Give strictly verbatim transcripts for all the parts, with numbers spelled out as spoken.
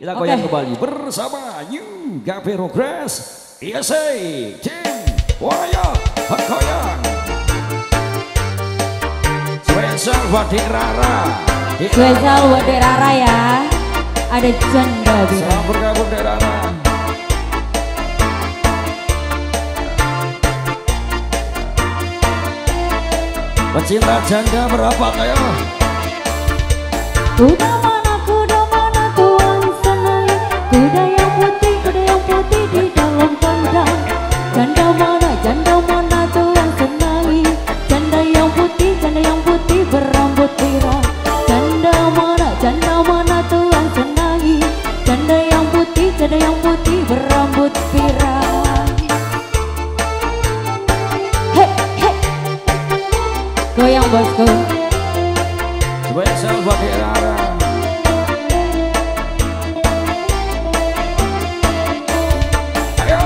Kita goyang kembali bersama New Gavero Grass I S A Tim Waya Goyang spesial buat Dek Rara. Spesial buat Dek Rara ya. Ada janda bilang. Selamat bergabung Dek Rara. Pecinta janda berapa kayo? Kuda mana, kuda mana tuan senai, kuda yang putih, kuda yang putih di dalam kandang. Janda mana, janda mana tuan senai, janda yang putih, janda yang putih berambut pirang. Janda mana, janda mana tuan senai, janda yang putih, janda yang putih berambut pirang. Hei, hei, goyang bosku. Spesial buat Dek Rara. Ayo.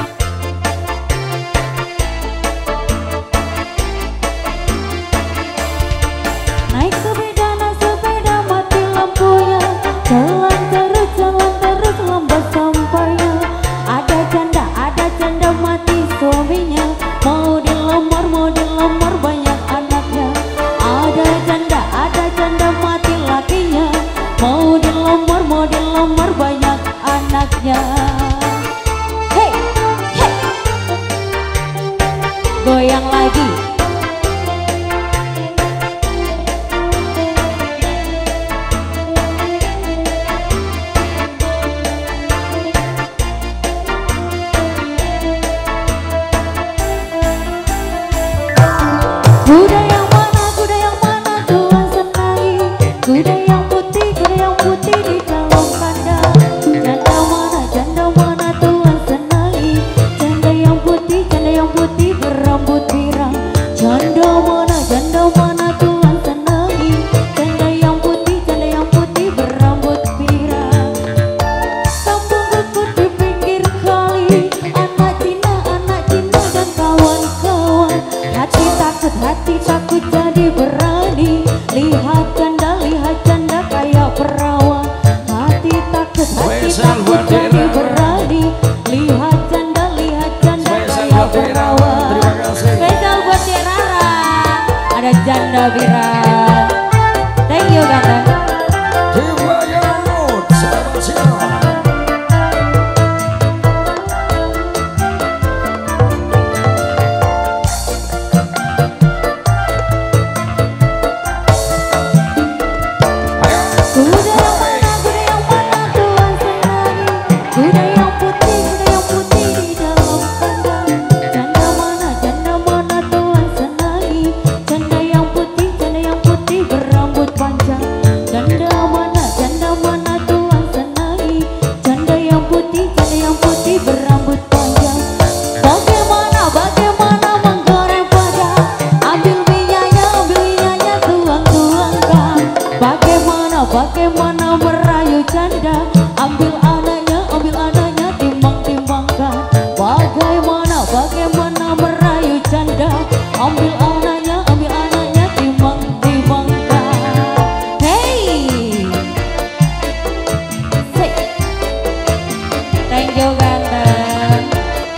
Naik sepeda, naik sepeda mati lampunya, jalan terus, jalan terus lambat sampainya. Ada janda, ada janda mati suaminya, mau dilamar, mau dilamar banyak anaknya. Ada janda, ada janda mati lakinya, mau dilamar, mau dilamar banyak anaknya. Hei, hei, goyang lagi. Kuda yang mana, kuda yang mana tuan senai, kuda yang putih, kuda yang putih di dalam kandang. Janda mana, janda mana tuan senai, janda yang putih, janda yang putih berambut pirang. Janda mana, janda mana tuan senai, janda yang putih, janda yang putih berambut pirang. Kampung kekut di pinggir kali, anak Cina, anak Cina dan kawan-kawan. Hati takut, hati takut jadi berani, lihat janda, lihat janda kayak perawan. Hati takut, hati takut jadi berani, lihat janda, lihat janda kayak perawan. Terima kasih. Spesial buat Dek Rara, ada janda viral. Thank you ganteng. Tim Waya Mood, selamat siang. Kuda yang mana, kuda yang mana tuan senai, kuda yang putih, kuda yang putih di dalam kandang. Janda mana, janda mana tuan senai, janda yang putih, janda yang putih berambut panjang. Janda mana, janda mana tuan senai, janda yang putih, janda yang putih berambut panjang. Bagaimana, bagaimana menggoreng padang, ambil minyaknya, ambil minyaknya tuang-tuangkan. Bagaimana, bagaimana merayu janda, ambil anaknya, ambil anaknya timbang-timbangkan. Bagaimana, bagaimana merayu janda, ambil anaknya, ambil anaknya timbang-timbangkan. Hey, say, thank you ganteng.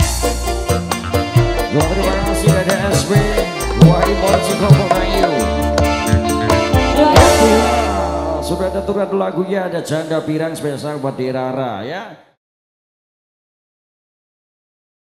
Yo, terima kasih dari S B Wahid Moji Koporayu. Terima kasih. Sudah ada turan lagunya, ada janda pirang spesial buat Dek Rara ya.